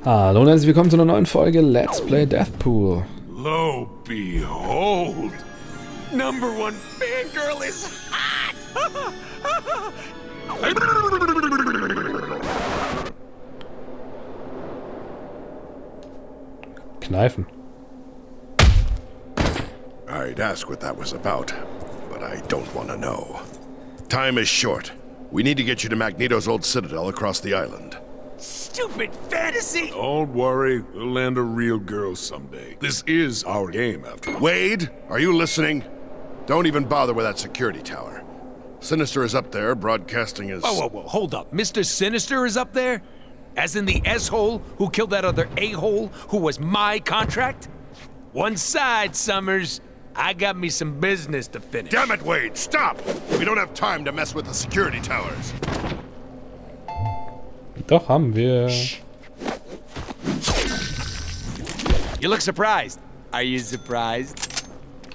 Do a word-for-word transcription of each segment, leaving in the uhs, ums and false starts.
Hallo und herzlich willkommen zu einer neuen Folge Let's Play Deathpool. Lo behold, number one fangirl is hot. Kneifen. I'd ask what that was about, but I don't want to know. Time is short. We need to get you to Magneto's old citadel across the island. Stupid fantasy! Don't worry, we'll land a real girl someday. This is our game, after all. Wade, are you listening? Don't even bother with that security tower. Sinister is up there, broadcasting his... Whoa, whoa, whoa, hold up. Mister Sinister is up there? As in the S-hole who killed that other A-hole who was my contract? One side, Summers. I got me some business to finish. Damn it, Wade, stop! We don't have time to mess with the security towers. Doch, haben wir. You look surprised. Are you surprised?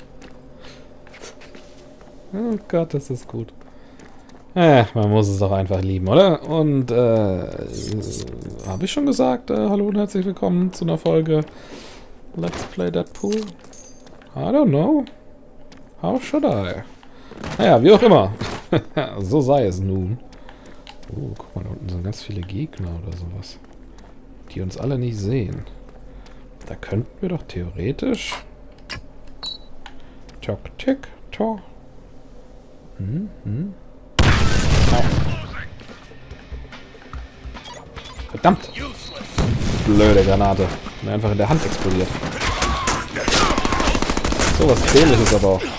Oh Gott, das ist gut. Äh, man muss es doch einfach lieben, oder? Und, äh, habe ich schon gesagt, äh, hallo und herzlich willkommen zu einer Folge Let's Play Deathpool? I don't know. How should I? Naja, wie auch immer. So sei es nun. Oh, guck mal, da unten sind ganz viele Gegner oder sowas. Die uns alle nicht sehen. Da könnten wir doch theoretisch... Tok, tick, tok. Hm, hm. Au. Verdammt! Blöde Granate. Mir einfach in der Hand explodiert. So was Dämliches aber auch.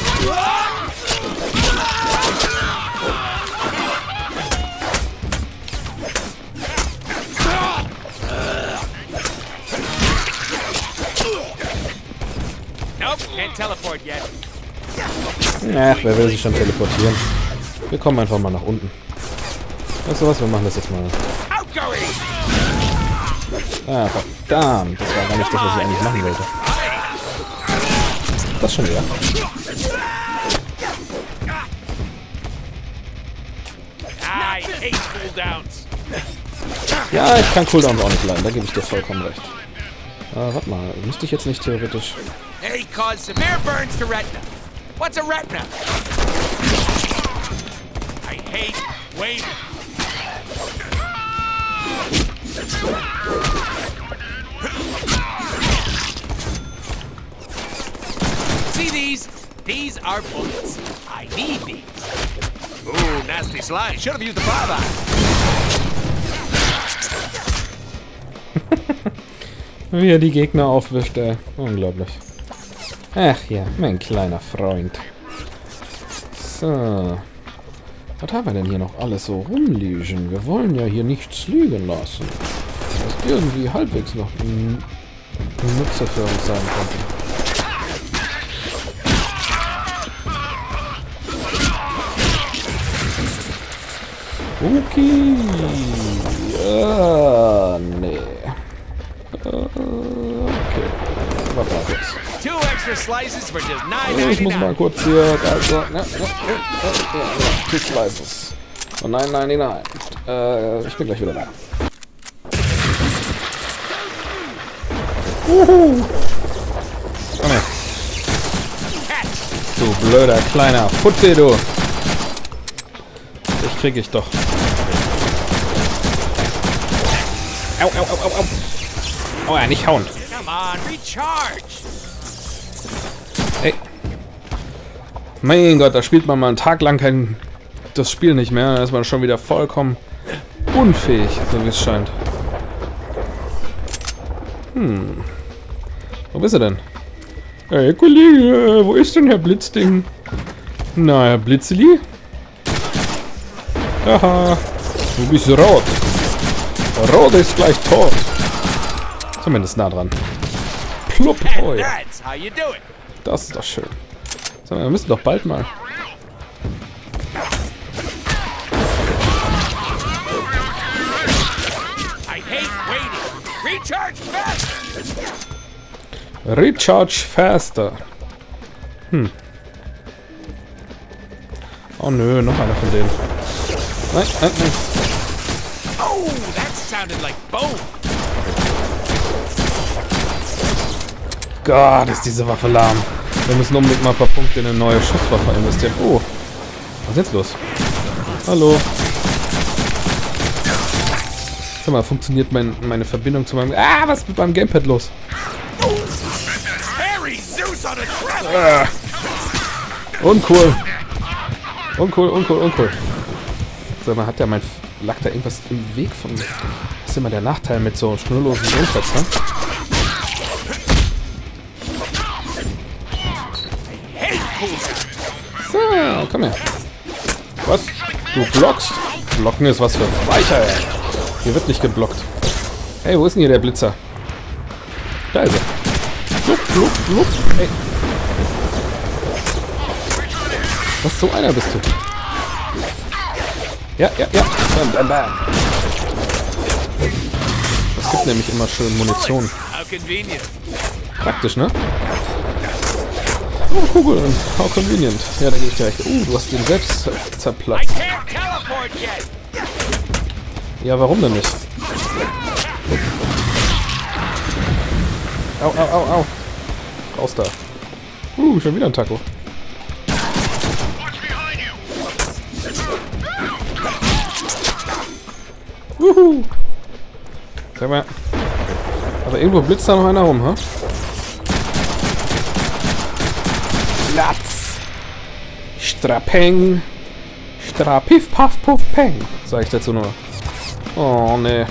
Ach, wer will sich schon teleportieren? Wir kommen einfach mal nach unten. Weißt du was, wir machen das jetzt mal. Ah, verdammt. Das war gar nicht das, was ich eigentlich machen wollte. Das schon wieder. Ja, ich kann Cooldowns auch nicht leiden, da gebe ich dir vollkommen recht. Äh, warte mal, müsste ich jetzt nicht theoretisch... They cause severe burns to retina. What's a retina? I hate waiting. See these? These are bullets. I need these. Ooh, nasty slide. Should have used the five eye. Wie er die Gegner aufwischt, ey. Unglaublich. Ach ja, mein kleiner Freund. So. Was haben wir denn hier noch alles so rumliegen? Wir wollen ja hier nichts liegen lassen. Was irgendwie halbwegs noch ein Nutzer für uns sein könnte. Okay. Ja, nee. Okay. Was war das? Two extra slices for just nine Ich muss mal ninety-nine. kurz hier. Also, ne, ne, ne, ne, Two slices. Und nein, nein, nein. Äh, ich bin gleich wieder da. Uhu. Komm her. Du blöder kleiner Futze, du. Das krieg ich doch. Au, au, au, au, au. Oh ja, nicht hauen. Come on, recharge. Ey. Mein Gott, da spielt man mal einen Tag lang kein das Spiel nicht mehr. Da ist man schon wieder vollkommen unfähig, so wie es scheint. Hm. Wo bist du denn? Hey, Kollege, wo ist denn Herr Blitzding? Na, Herr Blitzeli? Haha, du bist rot. Rot ist gleich tot. Zumindest nah dran. Plupp. Oh ja. That's how you do it. Das ist doch schön. So, wir müssen doch bald mal. I hate waiting. Recharge fast. Recharge faster. Hm. Oh nö, noch einer von denen. Nein, nein, nein. Oh, that sounded like bone. Gott, ist diese Waffe lahm. Wir müssen unbedingt mal ein paar Punkte in eine neue Schusswaffe investieren. Oh, was ist jetzt los? Hallo. Sag mal, funktioniert mein, meine Verbindung zu meinem... Ah, was ist mit meinem Gamepad los? Ah. Uncool. Uncool, uncool, uncool. Sag mal, hat der mein... Lag da irgendwas im Weg von mir? Das ist immer der Nachteil mit so schnurlosen Gamepads, ne? So, komm her. Was? Du blockst? Blocken ist was für Weicher, ey. Hier wird nicht geblockt. Hey, wo ist denn hier der Blitzer? Da ist er. Flup, flup, flup. Hey. Was, so einer bist du? Ja, ja, ja. Bam, bam, bam. Es gibt nämlich immer schön Munition. Praktisch, ne? Oh, Kugeln. How convenient. Ja, da gebe ich dir recht. Uh, du hast den selbst zerplatzt. Ja, warum denn nicht? Au, au, au, au. Raus da. Uh, schon wieder ein Taco. Wuhu. Sag mal. Aber irgendwo blitzt da noch einer rum, ha? Platz. Strapeng. Strapif, paf, puff, peng. Sag ich dazu nur. Oh, ne.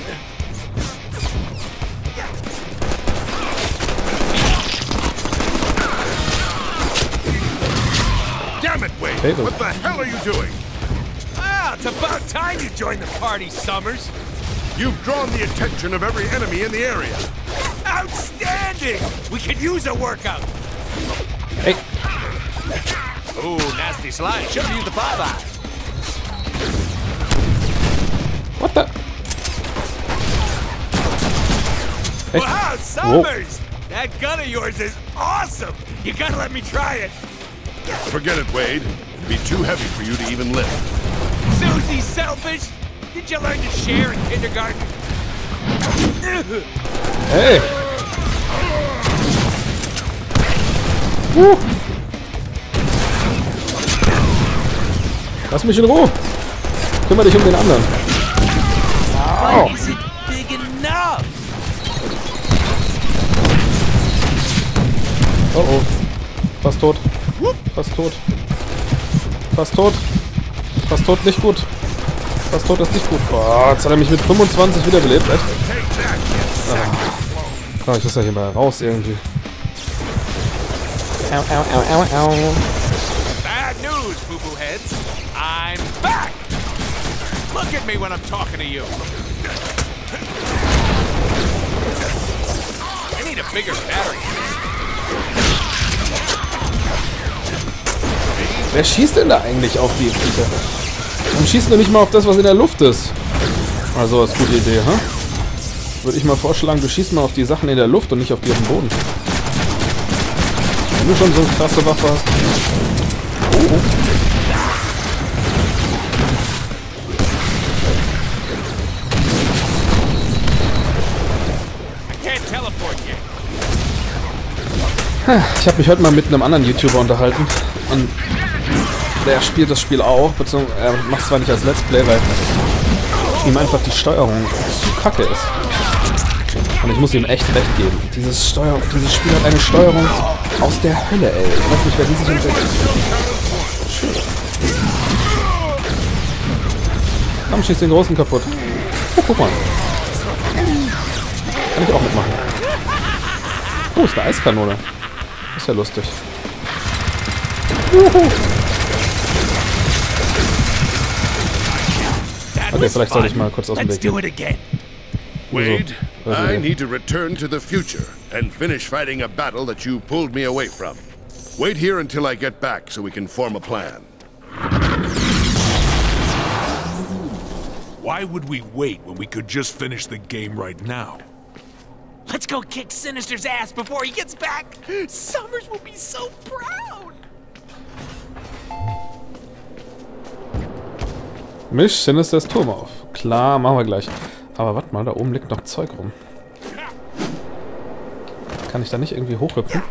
Damn it, Wade! Hey, What the hell are you doing? Ah, it's about time you joined the party, Summers. You've drawn the attention of every enemy in the area. Outstanding! We could use a workout. Hey. Ooh, nasty slide. Should have used the five-eye. What the? Hey. Wow, Summers! Whoa. That gun of yours is awesome! You gotta let me try it. Forget it, Wade. It'd be too heavy for you to even lift. Susie selfish! Did you learn to share in kindergarten? Hey! Uh. Lass mich in Ruhe! Kümmere dich um den anderen. Au. Is it big enough? Oh oh. Fast tot. Fast tot. Fast tot. Fast tot, nicht gut. Fast tot ist nicht gut. Boah, jetzt hat er mich mit fünfundzwanzig wiederbelebt, echt? Ah. Oh, ich muss ja hier mal raus irgendwie. Au, au, au, au, au. Bad news, boo-boo heads. I'm back! Look at me when I'm talking to you. I need a bigger battery. Wer schießt denn da eigentlich auf die Viecher? Warum schießt du nicht mal auf das, was in der Luft ist? Also, das ist eine gute Idee, ha? Würde ich mal vorschlagen, du schießt mal auf die Sachen in der Luft und nicht auf die auf dem Boden. Wenn du schon so eine krasse Waffe hast. Oh, oh. Ich habe mich heute mal mit einem anderen YouTuber unterhalten und der spielt das Spiel auch, beziehungsweise er macht zwar nicht als Let's Play, weil ihm einfach die Steuerung zu kacke ist. Und ich muss ihm echt recht geben. Dieses, Steuer dieses Spiel hat eine Steuerung aus der Hölle, ey. Ich weiß nicht, wer die sich entdeckt. Komm, schieß den Großen kaputt. Oh, guck mal. Kann ich auch mitmachen. Oh, ist eine Eiskanone. Ist ja lustig. Juhu. Okay, vielleicht soll ich mal kurz aus dem Weg gehen. Wade, I need to return to the future and finish fighting a battle that you pulled me away from. Wait here until I get back so we can form a plan. Why would we wait when we could just finish the game right now? Let's go kick Sinister's ass before he gets back. Summers will be so proud. Misch Sinisters Turm auf. Klar, machen wir gleich. Aber warte mal, da oben liegt noch Zeug rum. Kann ich da nicht irgendwie hochhüpfen?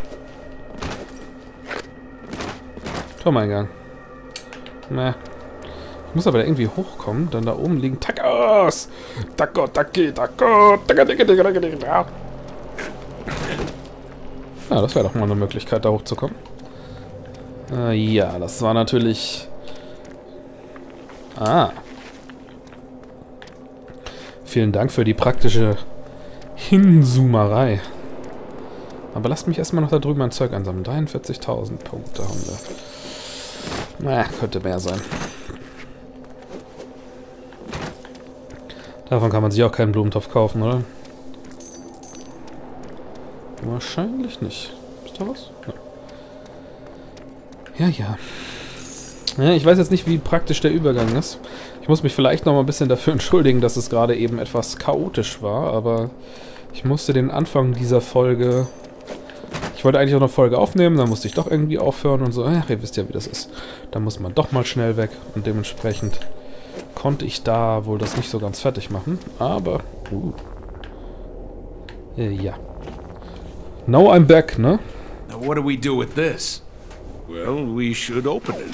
Turmeingang. Ne. Ich muss aber da irgendwie hochkommen, dann da oben liegen Tacos! Taco, Taki, Taco, Taka, Taka, Taka, Taka, Taka. Ja, das wäre doch mal eine Möglichkeit, da hochzukommen. Äh, ja, das war natürlich... Ah. Vielen Dank für die praktische Hinzoomerei. Aber lasst mich erstmal noch da drüben ein Zeug ansammeln. dreiundvierzigtausend Punkte haben wir. Na, könnte mehr sein. Davon kann man sich auch keinen Blumentopf kaufen, oder? Wahrscheinlich nicht. Ist da was? Ja, ja. ja. Ja, ich weiß jetzt nicht, wie praktisch der Übergang ist. Ich muss mich vielleicht noch mal ein bisschen dafür entschuldigen, dass es gerade eben etwas chaotisch war, aber ich musste den Anfang dieser Folge... Ich wollte eigentlich auch eine Folge aufnehmen, dann musste ich doch irgendwie aufhören und so. Ach, ihr wisst ja, wie das ist. Da muss man doch mal schnell weg und dementsprechend konnte ich da wohl das nicht so ganz fertig machen, aber... Uh. Äh, ja. Now I'm back, ne? Now what do we do with this? Well, we should open it.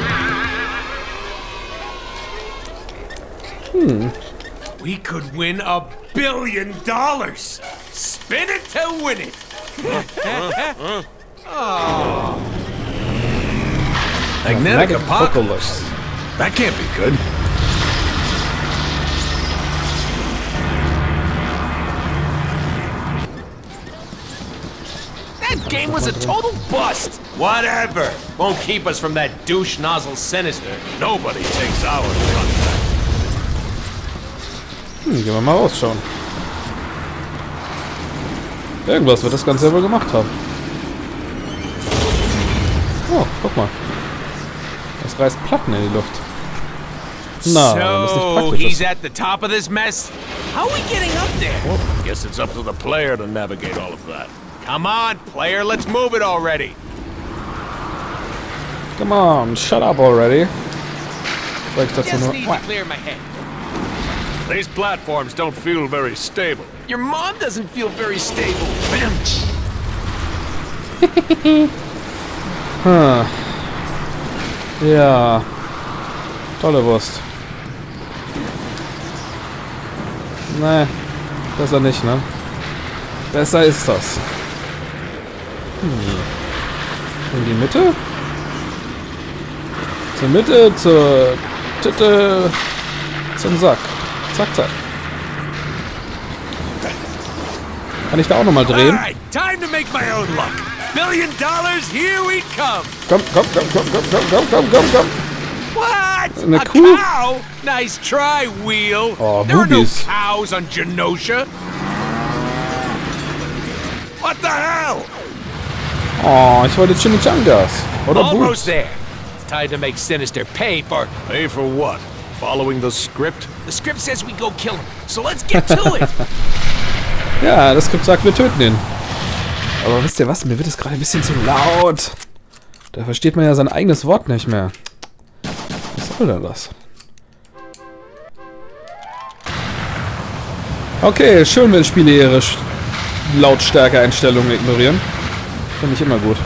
Hmm. We could win a billion dollars. Spin it to win it. Oh. Magnetic Apocalypse. That can't be good. That game was a total bust. Whatever. Won't keep us from that douche nozzle Sinister. Nobody takes our contract. Hm, gehen wir mal rausschauen. Irgendwas wird das Ganze ja wohl gemacht haben. Oh, guck mal. Das reißt Platten in die Luft. Na, so, wenn das nicht praktisch he's ist. at the top of this mess? How are we getting up there? Well, guess it's up to the player to navigate all of that. Come on, player, let's move it already. Come on, shut up already. Sag ich dazu Just nur. need to clear my head. These platforms don't feel very stable. Your mom doesn't feel very stable. Hm. Ja. Tolle Wurst. Nee. Besser nicht, ne? Besser ist das. Hm. In die Mitte? Zur Mitte, zur Titte, zum Sack. Zack, zack. Kann ich da auch nochmal drehen? Alright, time to make my own luck. Billion dollars, here we come. Komm, komm, komm, komm, komm, komm, komm, komm, komm, komm. What? Eine A Kuh? cow? Nice try, Wheel. Oh, there are no Boobies. cows on Genosha. What the hell? Oh, ich wollte Chimichangas. Oder Almost Boots. there. It's time to make Sinister pay for... Pay for what? Following the script? The script says we go kill him, so let's get to it. Ja, das Skript sagt, wir töten ihn. Aber wisst ihr was? Mir wird es gerade ein bisschen zu laut. Da versteht man ja sein eigenes Wort nicht mehr. Was soll denn das? Okay, schön, wenn Spiele ihre Lautstärke-Einstellungen ignorieren. Finde ich immer gut.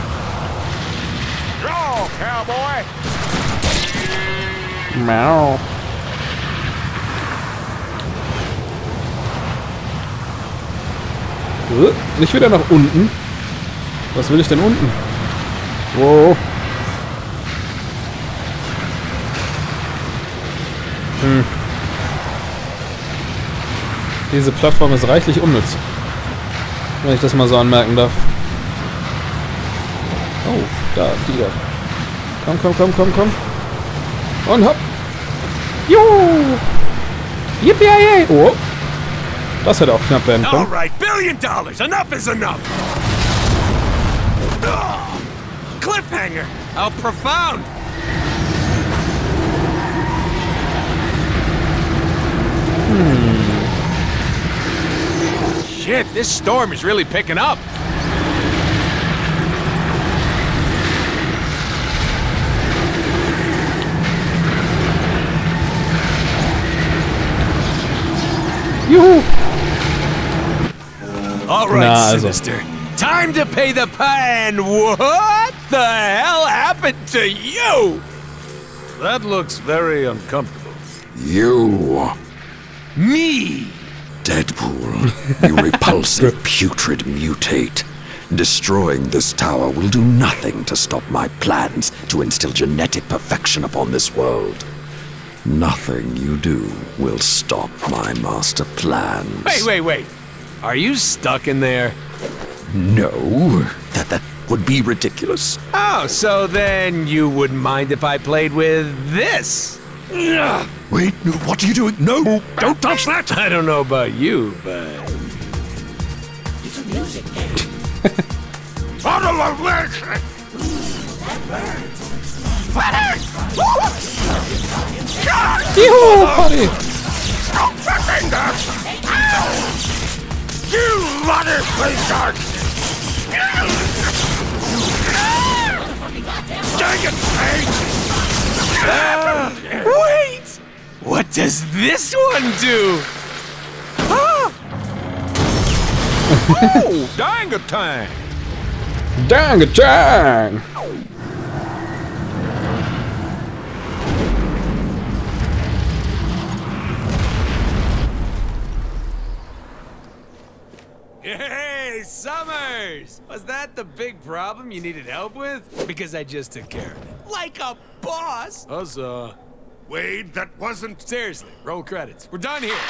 Draw, cowboy. Miau. Uh, nicht wieder nach unten. Was will ich denn unten? Wow. Hm. Diese Plattform ist reichlich unnütz. Wenn ich das mal so anmerken darf. Oh, da, die da. Komm, komm, komm, komm, komm. Und hopp. Juhu. Yippie! Oh. Das hätte auch knapp werden können. All right, billion dollars. Enough is enough. Oh, cliffhanger. How profound. Hmm. Shit, this storm is really picking up. Juhu. All right, Na, also. Sinister. Time to pay the pi- and what the hell happened to you? That looks very uncomfortable. You. Me. Deadpool, you repulsive, putrid mutate. Destroying this tower will do nothing to stop my plans to instill genetic perfection upon this world. Nothing you do will stop my master plans. Wait, wait, wait. Are you stuck in there? No, that that would be ridiculous. Oh, so then you wouldn't mind if I played with this? Wait, no, what are you doing? No, don't touch that! I don't know about you, but... It's a music game. Juhu, Buddy! You bloody bastards! Dang it, Uh, wait! What does this one do? Huh? Oh, dang it time! Dang it, dang! Hey, Summers! Was that the big problem you needed help with? Because I just took care of it. Like a boss! Huzzah. Wade, that wasn't... Seriously, roll credits. We're done here.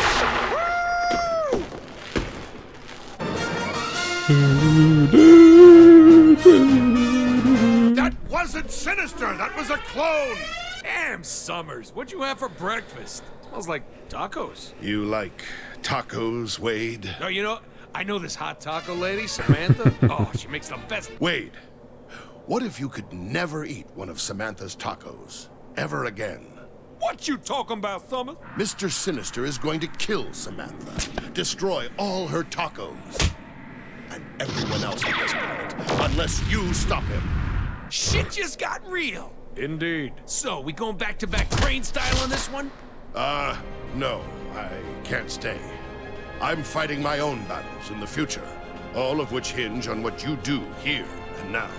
That wasn't Sinister! That was a clone! Damn, Summers, what'd you have for breakfast? Smells like tacos. You like tacos, Wade? Oh, you know, I know this hot taco lady, Samantha. Oh, she makes the best. Wade, what if you could never eat one of Samantha's tacos? Ever again? What you talking about, Summers? Mister Sinister is going to kill Samantha. Destroy all her tacos. And everyone else on this planet. Unless you stop him. Shit just got real. Indeed. So, we going back to back crane style on this one? Uh, no. I can't stay. I'm fighting my own battles in the future. All of which hinge on what you do here and now.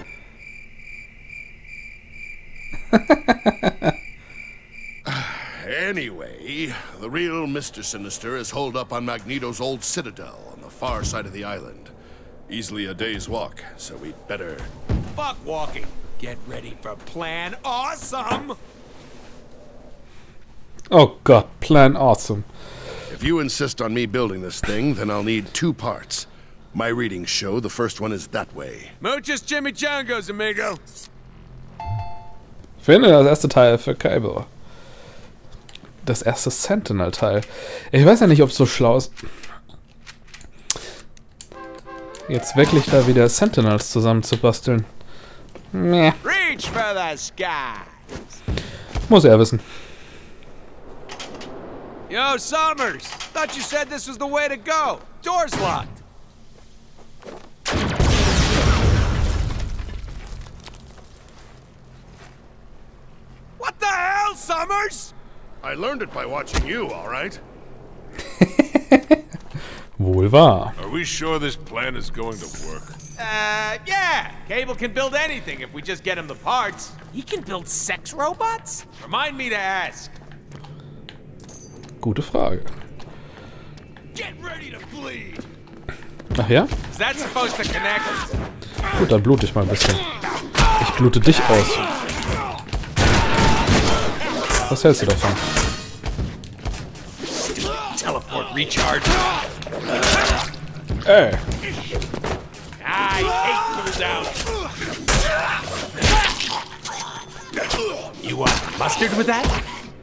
Anyway, the real Mister Sinister is holed up on Magneto's old citadel on the far side of the island. Easily a day's walk, so we'd better... Fuck walking. Get ready for Plan Awesome! Oh god, Plan Awesome. If you insist on me building this thing, then I'll need two parts. My readings show the first one is that way. Muchos chimichangas, amigo. Finde das erste Teil für Cable. Das erste Sentinel-Teil. Ich weiß ja nicht, ob es so schlau ist, jetzt wirklich da wieder Sentinels zusammenzubasteln. Meh. Reach for the sky. Muss er wissen. Yo, Summers! Thought you said this was the way to go. Door's locked. What the hell, Summers? I learned it by watching you, all right? Wohl wahr. Are we sure this plan is going to work? Uh, yeah. Cable can build anything if we just get him the parts. He can build sex robots? Remind me to ask. Gute Frage. Get ready to bleed. Ach ja? Is that supposed to connect? Gut, dann blute ich mal ein bisschen. Ich blute dich aus. Was hältst du davon? Teleport recharge. Ey. I hate cooldown. You want mustard with that?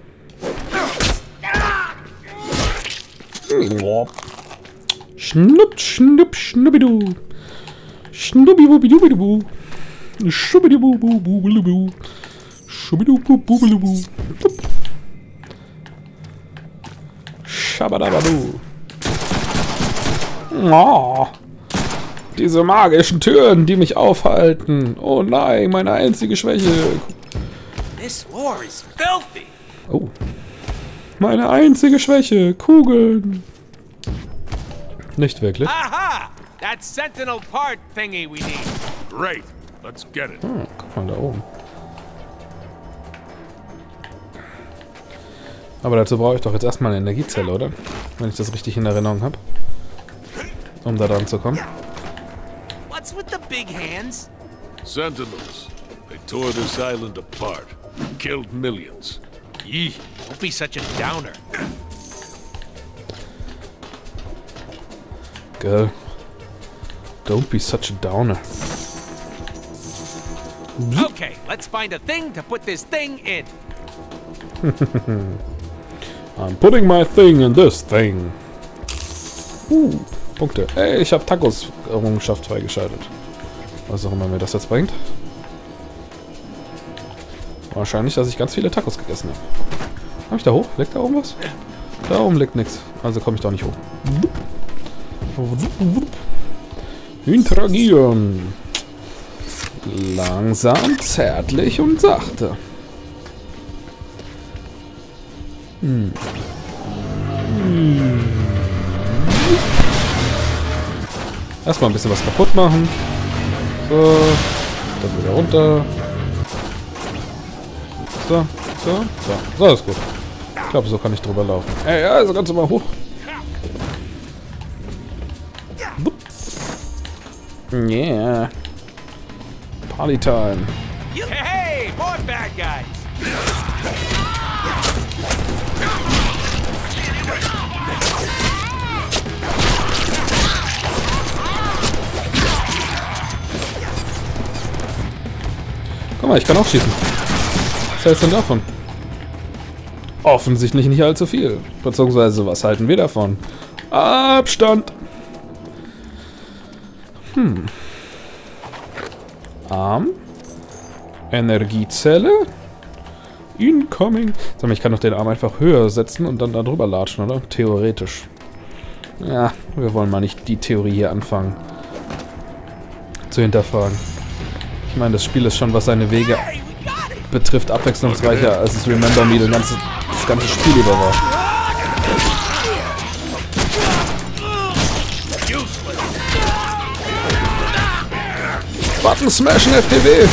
Schnupp, schnupp, schnuppidu. Schnuppiwuppidubidubu. Schubbidubububububu. Schubbidububububu. Schabadabadu. Oh. Diese magischen Türen, die mich aufhalten. Oh nein, meine einzige Schwäche. This war is filthy. Oh. Meine einzige Schwäche. Kugeln. Nicht wirklich. Aha! That sentinel part thingy we need. Great. Let's get it. Hm, guck mal da oben. Aber dazu brauche ich doch jetzt erstmal eine Energiezelle, oder? Wenn ich das richtig in Erinnerung habe. Um da dran zu kommen. What's with the big hands? Sentinels. They tore this island apart. Killed millions. Yee, don't be such a downer. Girl. Don't be such a downer. Okay, let's find a thing to put this thing in. I'm putting my thing in this thing. Uh, Punkte. Ey, ich habe Tacos-Errungenschaft freigeschaltet. Was auch immer mir das jetzt bringt. Wahrscheinlich, dass ich ganz viele Tacos gegessen habe. Habe ich da hoch? Liegt da oben was? Da oben liegt nichts. Also komme ich doch nicht hoch. Interagieren. Langsam, zärtlich und sachte. Hm. Hm. Erstmal ein bisschen was kaputt machen. So. Dann wieder runter. So, so, so. So ist gut. Ich glaube, so kann ich drüber laufen. Ey, ja, also kannst du mal hoch. Yeah. Party time. Hey, more bad guys. Guck mal, ich kann auch schießen. Was hältst du denn davon? Offensichtlich nicht allzu viel. Beziehungsweise, was halten wir davon? Abstand! Hm. Arm. Energiezelle. Incoming. Sag mal, ich kann doch den Arm einfach höher setzen und dann da drüber latschen, oder? Theoretisch. Ja, wir wollen mal nicht die Theorie hier anfangen zu hinterfragen. Ich meine, das Spiel ist schon, was seine Wege betrifft, abwechslungsreicher, als es Remember Me das ganze, das ganze Spiel über war. Button smashen F T W!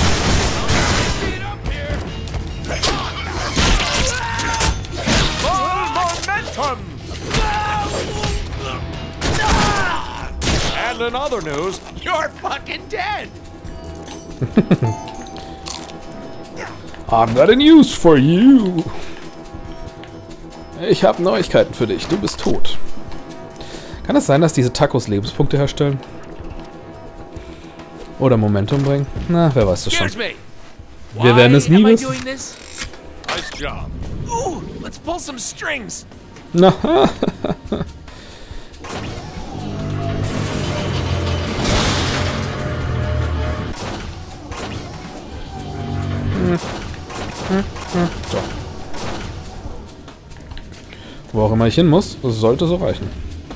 And in other news, you're fucking dead! I've got a news for you. Ich habe Neuigkeiten für dich. Du bist tot. Kann es sein, dass diese Tacos Lebenspunkte herstellen? Oder Momentum bringen? Na, wer weiß das schon. Wir werden es nie wissen. Nice job. Ooh, let's pull some strings. Na. So. Wo auch immer ich hin muss, sollte so reichen.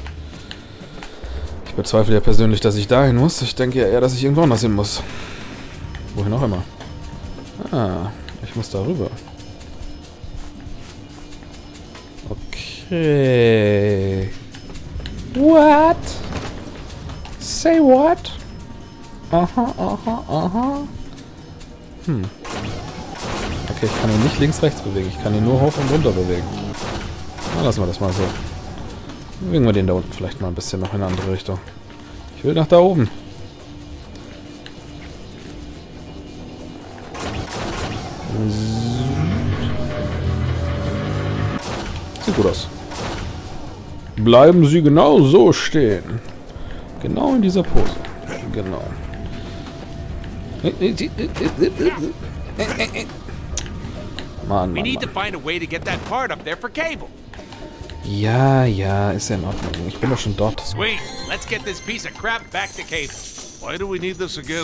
Ich bezweifle ja persönlich, dass ich dahin muss. Ich denke ja eher, dass ich irgendwo anders hin muss. Wohin auch immer. Ah, ich muss da rüber. Okay. What? Say what? Aha, aha, aha. Hm. Okay, ich kann ihn nicht links-rechts bewegen. Ich kann ihn nur hoch und runter bewegen. Na, lassen wir das mal so. Bewegen wir den da unten vielleicht mal ein bisschen noch in eine andere Richtung. Ich will nach da oben. Sieht gut aus. Bleiben Sie genau so stehen. Genau in dieser Pose. Genau. Mann, We Mann, need to Mann. find a way to get that part up there for Cable. Ja, ja, ist ja in Ordnung. Ich bin doch schon dort. Sweet. Let's get this piece of crap back to Cable. Why do we need this again?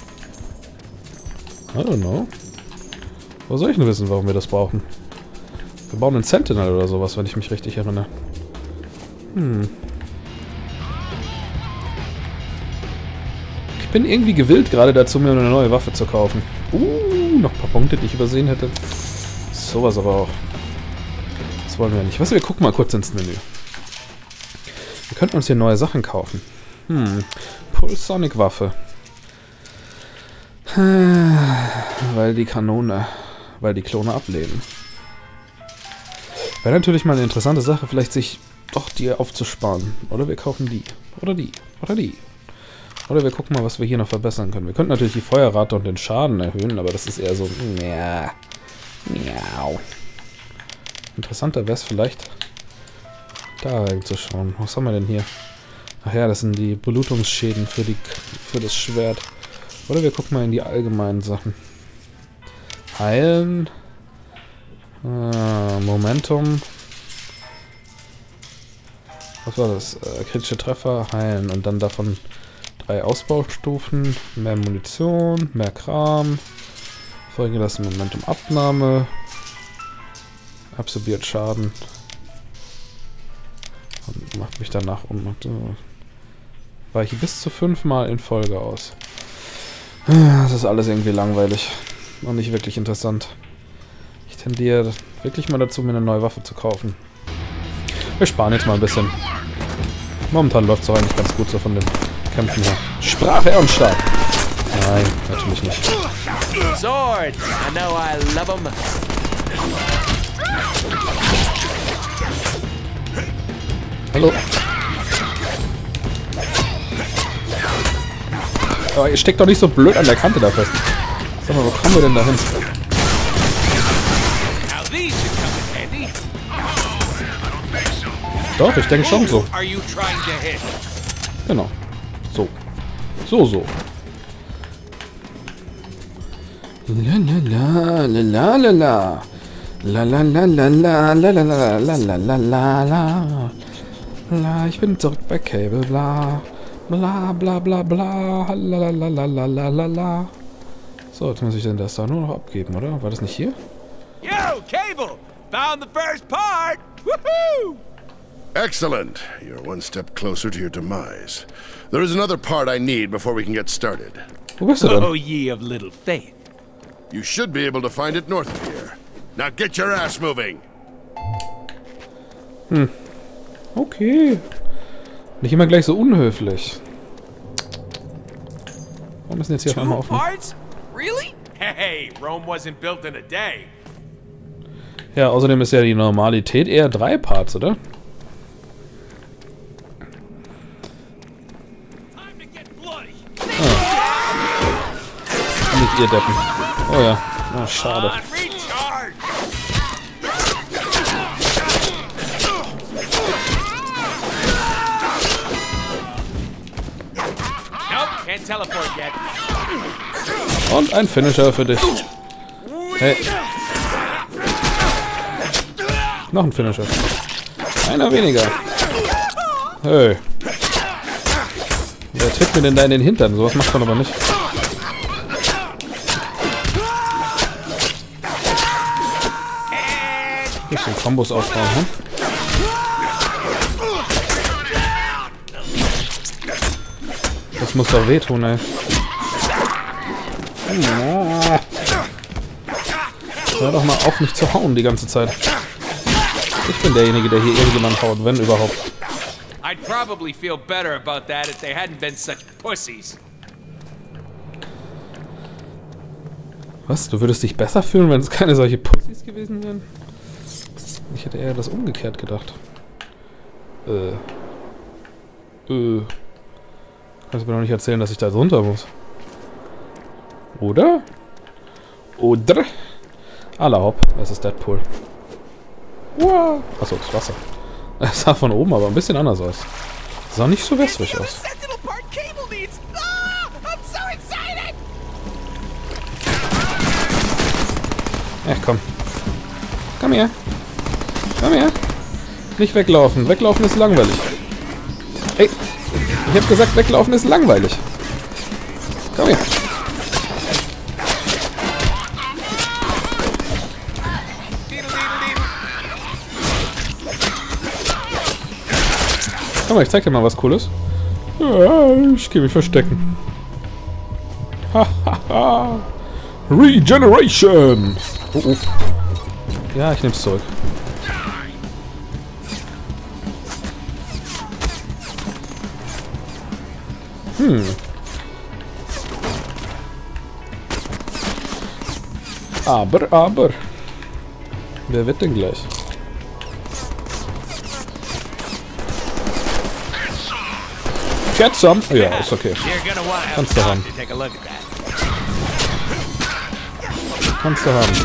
I don't know. Wo soll ich denn wissen, warum wir das brauchen? Wir bauen einen Sentinel oder sowas, wenn ich mich richtig erinnere. Hm. Ich bin irgendwie gewillt gerade dazu, mir eine neue Waffe zu kaufen. Uh, noch ein paar Punkte, die ich übersehen hätte. Sowas aber auch. Das wollen wir nicht. Was, wir gucken mal kurz ins Menü. Wir könnten uns hier neue Sachen kaufen. Hm. Pulsonic-Waffe. Weil die Kanone, weil die Klone ablehnen. Wäre natürlich mal eine interessante Sache, vielleicht sich doch die aufzusparen. Oder wir kaufen die. Oder die. Oder die. Oder wir gucken mal, was wir hier noch verbessern können. Wir könnten natürlich die Feuerrate und den Schaden erhöhen, aber das ist eher so... Ja. Miau. Interessanter wäre es vielleicht, da reinzuschauen. Was haben wir denn hier? Ach ja, das sind die Blutungsschäden für, die, für das Schwert. Oder wir gucken mal in die allgemeinen Sachen. Heilen. Äh, Momentum. Was war das? Äh, kritische Treffer, heilen. Und dann davon drei Ausbaustufen. Mehr Munition, mehr Kram. Vorgelassen Momentum Abnahme. Absorbiert Schaden. Und macht mich danach um. Weiche bis zu fünfmal in Folge aus. Das ist alles irgendwie langweilig. Und nicht wirklich interessant. Ich tendiere wirklich mal dazu, mir eine neue Waffe zu kaufen. Wir sparen jetzt mal ein bisschen. Momentan läuft es auch eigentlich ganz gut so von den Kämpfen her. Sprache und Stab. Nein, natürlich nicht. Swords! I know I love them. Hallo. Aber ihr steckt doch nicht so blöd an der Kante da fest. Sag mal, wo kommen wir denn da hin? Doch, ich denke schon so. Genau. So. So, so. La la la la la la la la la la la la la la la la la la la la. Ich bin zurück bei Cable, bla bla bla bla bla la la la la la la la. So, jetzt muss ich denn das da nur noch abgeben, oder? War das nicht hier? Yo, Cable! Found the first part! Woohoo! Excellent. You're one step closer to your demise. There is another part I need before we can get started. Wo bist du denn? Oh, ye of little faith. You should be able to find it north of here. Now get your ass moving. Hm. Okay. Nicht immer gleich so unhöflich. Warum ist denn jetzt hier auf einmal offen? Really? Hey, Rome wasn't built in a day. Ja, außerdem ist ja die Normalität eher drei Parts, oder? Nicht ihr Deppen. Oh ja. Oh, schade. Und ein Finisher für dich. Hey. Noch ein Finisher. Einer weniger. Hey. Wer tritt mir denn da in den Hintern? Sowas macht man aber nicht. Bisschen Kombos aufbauen, hm? Das muss doch wehtun, ey. Hör doch mal auf, mich zu hauen die ganze Zeit. Ich bin derjenige, der hier irgendjemand haut, wenn überhaupt. I'd probably feel better about that if they hadn't been such pussies. Was? Du würdest dich besser fühlen, wenn es keine solche Pussys gewesen wären? Ich hätte eher das umgekehrt gedacht. Äh. Äh. Kannst du mir doch nicht erzählen, dass ich da drunter muss. Oder? Oder? Alla hopp, es ist Deadpool. Wow. Achso, das Wasser. Es sah von oben aber ein bisschen anders aus. Sah nicht so wässrig aus. Ach komm. Komm her. Komm her. Nicht weglaufen. Weglaufen ist langweilig. Ey. Ich hab gesagt, weglaufen ist langweilig. Komm her. Komm mal, ich zeig dir mal was Cooles. Ja, ich geh mich verstecken. Hahaha. Regeneration! Oh, oh. Ja, ich nehm's zurück. Hm. Aber, aber. Wer wird denn gleich? Get some? Ja, ist okay. Kannst du haben. Kannst du haben.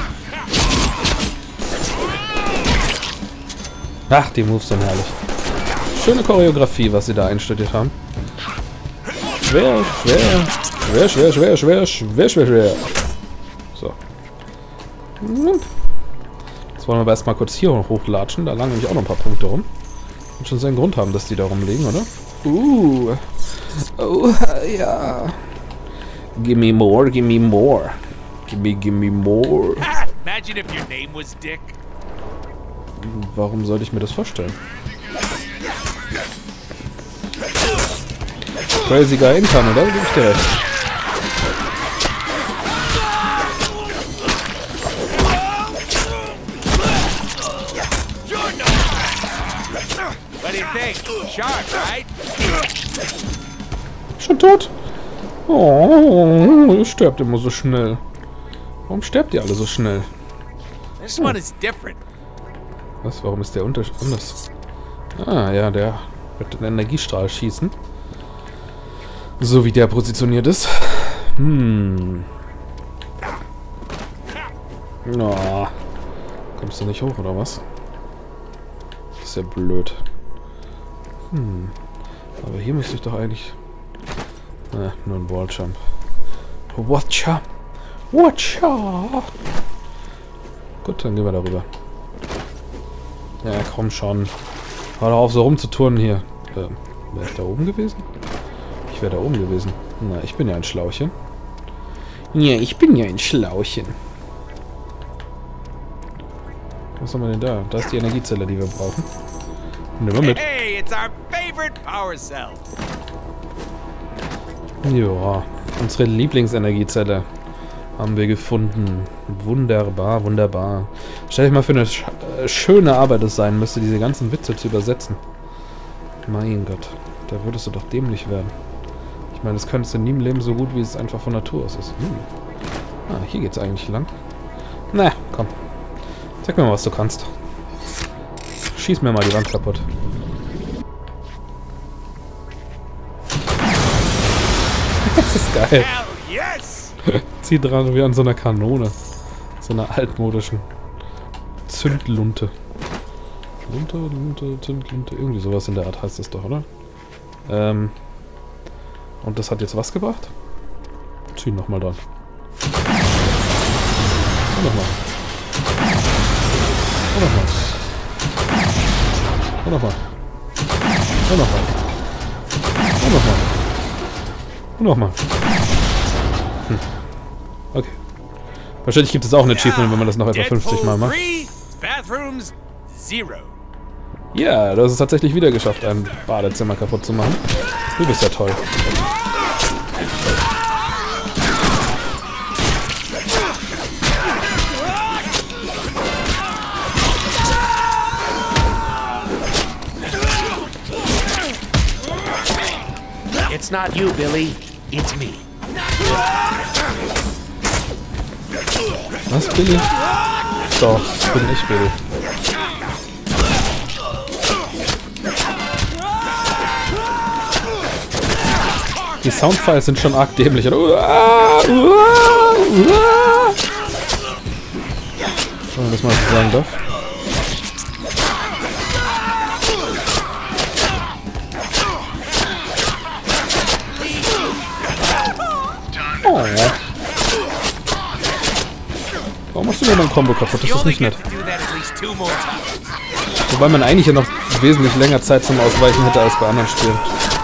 Ach, die Moves sind herrlich. Schöne Choreografie, was sie da einstudiert haben. Schwer, schwer, schwer, schwer, schwer, schwer, schwer, schwer, schwer. So. Jetzt wollen wir aber erstmal kurz hier hochlatschen. Da lagen nämlich auch noch ein paar Punkte rum. Und schon seinen Grund haben, dass die da rumliegen, oder? Uh. Oh, ja. Gimme more, gimme more. Gimme, gimme more. Imagine if your name was Dick. Warum sollte ich mir das vorstellen? Crazy Guy Income, oder? Gib ich dir recht. What do you think? Sharp, right? Schon tot? Oh, ihr sterbt immer so schnell. Warum sterbt ihr alle so schnell? This one is different. Was? Warum ist der Unterschied anders? Ah, ja, der wird den Energiestrahl schießen. So wie der positioniert ist. Hm. Oh. Kommst du nicht hoch, oder was? Das ist ja blöd. Hm. Aber hier müsste ich doch eigentlich... Ne, nur ein Walljump. Watcha! Watcha! Gut, dann gehen wir darüber. Ja, komm schon. Hör doch auf, so rumzuturnen hier. Ähm, wäre ich da oben gewesen? Ich wäre da oben gewesen. Na, ich bin ja ein Schlauchen. Ja, ich bin ja ein Schlauchen. Was haben wir denn da? Da ist die Energiezelle, die wir brauchen. Nehmen wir mit. Hey, it's our favorite power cell. Ja, unsere Lieblingsenergiezelle haben wir gefunden. Wunderbar, wunderbar. Stell dich mal für eine sch äh, schöne Arbeit es sein müsste, diese ganzen Witze zu übersetzen. Mein Gott, da würdest du doch dämlich werden. Ich meine, das könntest du nie im Leben so gut, wie es einfach von Natur aus ist. Hm. Ah, hier geht's eigentlich lang. Na, komm. Sag mir mal, was du kannst. Schieß mir mal die Wand kaputt. Das ist geil. Yes! Zieh dran wie an so einer Kanone. So einer altmodischen Zündlunte. Lunte, Lunte, Zündlunte. Irgendwie sowas in der Art heißt das doch, oder? Ähm. Und das hat jetzt was gebracht? Zieh nochmal dran. Und nochmal. Und nochmal. Und nochmal. Und nochmal. Und nochmal. Und nochmal. Hm. Okay. Wahrscheinlich gibt es auch ein Achievement, wenn man das noch etwa fünfzig Mal macht. Ja, du hast es tatsächlich wieder geschafft, ein Badezimmer kaputt zu machen. Du bist ja toll. It's not you, Billy. It's me. Was, Billy? Doch, das bin ich, Billy. Die Soundfiles sind schon arg dämlich. Oder? Uah, uah, uah. Wenn man das mal so sagen darf. Oh. Warum machst du mir mein Combo kaputt? Das ist nicht nett. Wobei man eigentlich ja noch wesentlich länger Zeit zum Ausweichen hätte als bei anderen Spielen.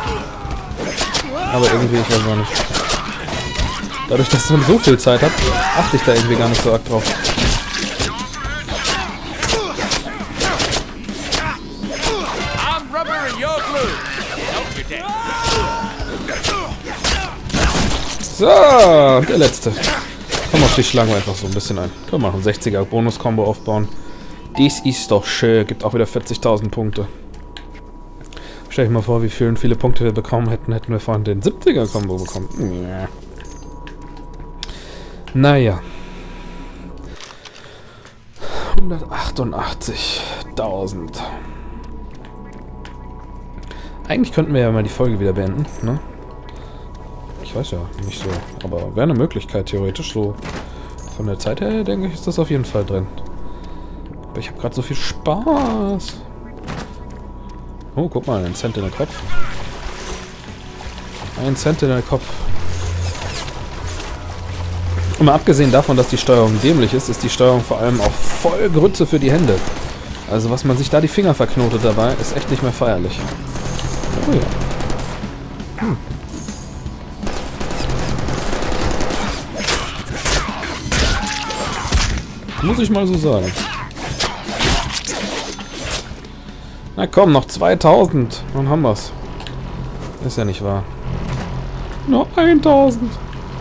Aber irgendwie, ich weiß auch nicht. Dadurch, dass man so viel Zeit hat, achte ich da irgendwie gar nicht so arg drauf. So, der letzte. Komm auf die Schlange einfach so ein bisschen ein. Können wir noch einen sechziger Bonus-Kombo aufbauen. Dies ist doch schön. Gibt auch wieder vierzigtausend Punkte. Stell dir mal vor, wie viele, viele Punkte wir bekommen hätten, hätten wir vorhin den siebziger-Kombo bekommen. Ja. Naja. hundertachtundachtzigtausend. Eigentlich könnten wir ja mal die Folge wieder beenden, ne? Ich weiß ja, nicht so. Aber wäre eine Möglichkeit, theoretisch so. Von der Zeit her, denke ich, ist das auf jeden Fall drin. Aber ich habe gerade so viel Spaß. Oh, guck mal, ein Cent in den Kopf. Ein Cent in den Kopf. Und mal abgesehen davon, dass die Steuerung dämlich ist, ist die Steuerung vor allem auch voll Grütze für die Hände. Also was man sich da die Finger verknotet dabei, ist echt nicht mehr feierlich. Oh ja. Hm. Muss ich mal so sagen. Na komm, noch zweitausend. Dann haben wir's. Ist ja nicht wahr. Noch eintausend.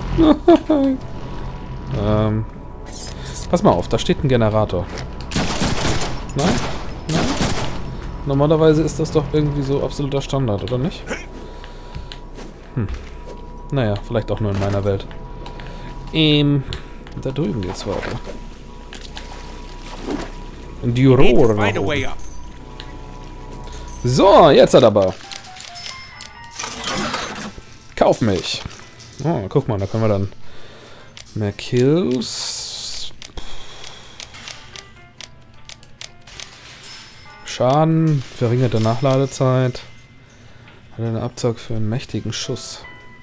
ähm. Pass mal auf, da steht ein Generator. Nein? Nein? Normalerweise ist das doch irgendwie so absoluter Standard, oder nicht? Hm. Naja, vielleicht auch nur in meiner Welt. Ähm. Da drüben geht's weiter. In die Rohre. So, jetzt hat aber. Kauf mich. Oh, guck mal, da können wir dann mehr Kills. Schaden, verringerte Nachladezeit. Hat einen Abzug für einen mächtigen Schuss.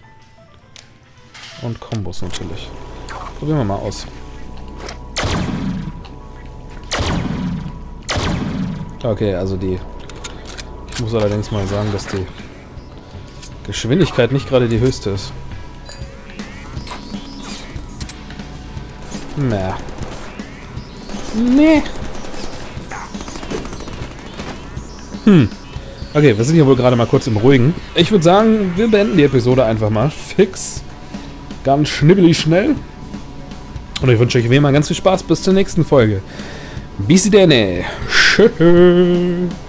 Und Kombos natürlich. Probieren wir mal aus. Okay, also die... Ich muss allerdings mal sagen, dass die Geschwindigkeit nicht gerade die höchste ist. Na. Nee. Hm. Okay, wir sind hier wohl gerade mal kurz im Ruhigen. Ich würde sagen, wir beenden die Episode einfach mal. Fix. Ganz schnibbelig schnell. Und ich wünsche euch wie immer ganz viel Spaß bis zur nächsten Folge. Bis dann. Tschüss.